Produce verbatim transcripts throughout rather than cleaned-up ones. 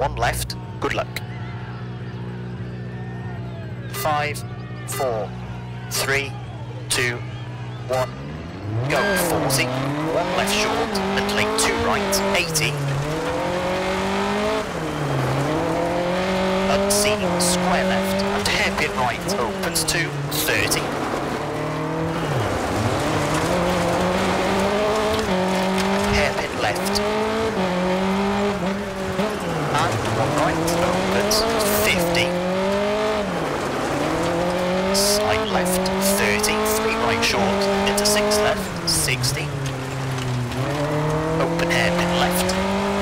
one left, good luck. Five, four, three, two, one, go. Forty, one left short, and lane two right, eighty. Unseen, square left, and hairpin right, opens to thirty. Hairpin left. And one right, opens fifty. Slight left, thirty, three right short, into six left, sixty. Open hairpin left.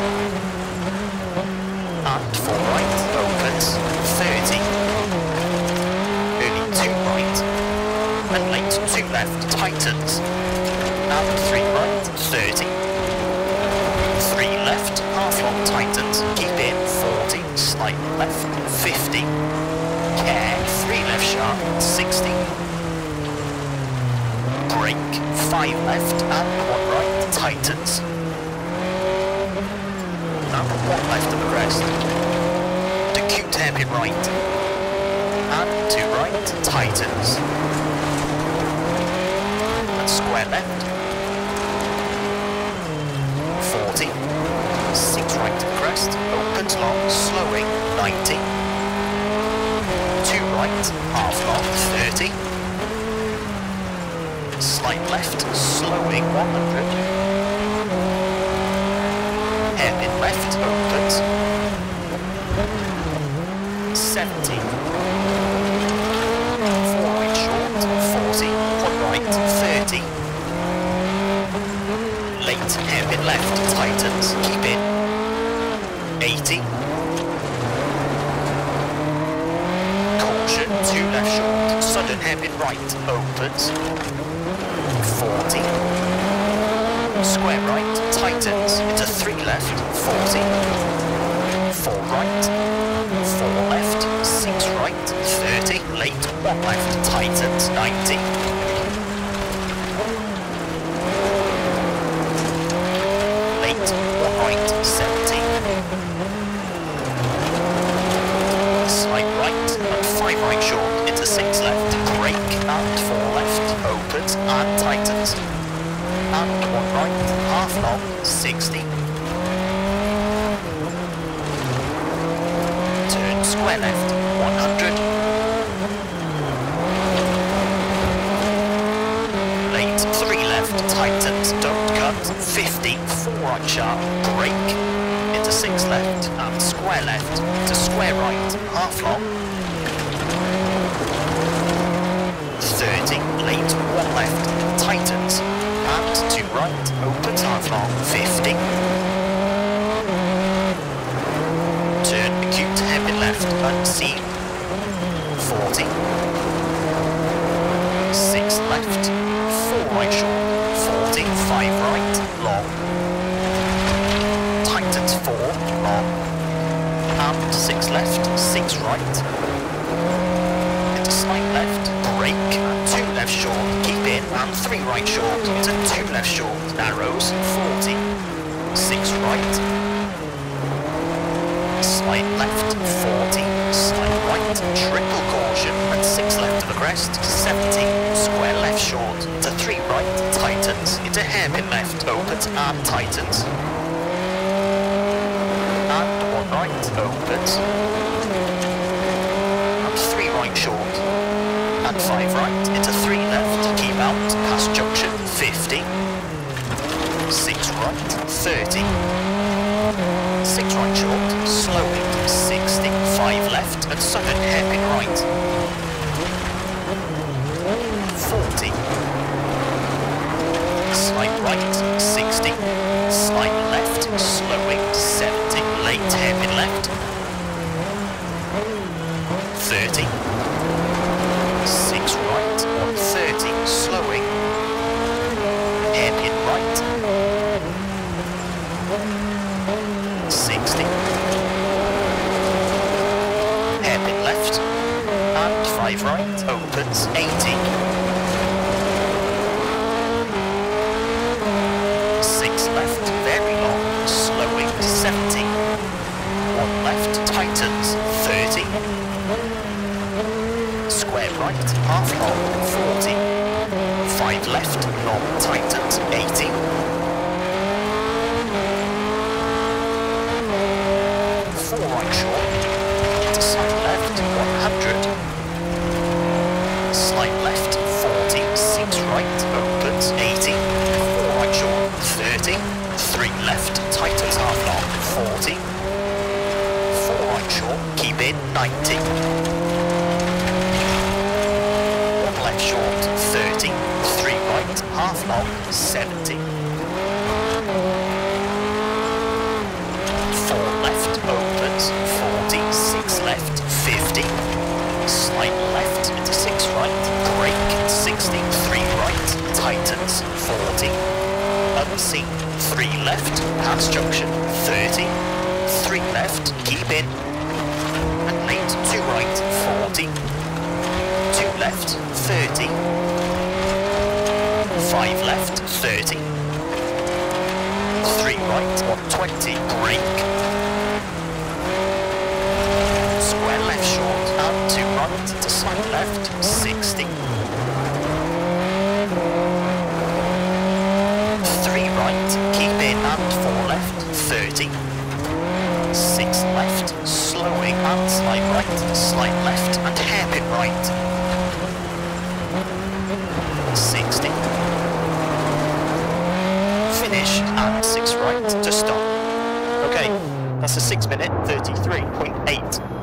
And four right, opens thirty. Early two right, and late two left, tightens. And three right, thirty. Three left, half long tightens, keep in, forty, slight left, fifty. Care, three left sharp, sixty. Brake, five left and one right, tightens. And one left of the rest. Acute hairpin right. And two right, tightens. And square left. forty. Six right to crest, opens long, slowing, ninety. Two right, half long, thirty. Slight left, slowing, one hundred. Hairpin left, opens. seventy. Four right short, forty. One right, thirty. Late, hairpin left, tightens, keep in. eighty. Caution, two left short, sudden hairpin right, opens. forty. Square right, tightens, into three left, forty. Four right, four left, six right, thirty. Late, one left, tightens, ninety. Late, one right, seventy. Slight right, and five right short, into six left, brake, and four left, opens, and tightens. And one right, half long, sixty. Turn square left, one hundred. Late, three left, tightens, don't cut, fifty. Four right sharp, brake, into six left, and square left, to square right, half long. thirty, late, one left, tightens. And two right, opens half long, fifty. Turn acute hairpin left, unseen, forty. Six left, four right short, forty. Five right, long. Tightens four, long. And six left, six right. Into slight left, brake, two left short, keep in, and three right short, into two left short, narrows, forty. Six right. Slight left, forty. Slight right, triple caution, and six left of the crest, seventy. Square left short, into three right, tightens, into hairpin left, opens, and tightens. And one right, opens. And three right short. And five right, into three left, keep out, past junction, fifty. Six right, thirty. Six right short, slowing, sixty. Five left, and sudden hairpin right. forty. Slight right, sixty. Slight left, slowing, seventy. Late hairpin left. thirty. Six right, one thirty, slowing. Hairpin right. sixty. Hairpin left. And five right, opens, eighty. Six left, very long, slowing, seventy. One left. tightens, thirty. Square right, half long, forty. five left, long tightens, eighty. four right short, to side left, one hundred. Slight left, forty, six right, opens, eighty. four right short, thirty. three left, tightens half long, forty. four right short, keep in, ninety. one left short, thirty. three right, half long, seventy. four left, opens, forty. six left, fifty. Slight left into six right, brake, sixty. three right, tightens, forty. Unseen, three left, pass junction, thirty. three left, keep in. And late, two right, forty. two left, thirty. five left, thirty. three right, one twenty, brake. Square left short, and two right, to side left, sixty. three right, keep in, and four left, thirty. six left, slowing, and slight right, slight left, and hairpin right. sixty. Finish, and six right, to stop. Okay, that's a six minute thirty-three point eight.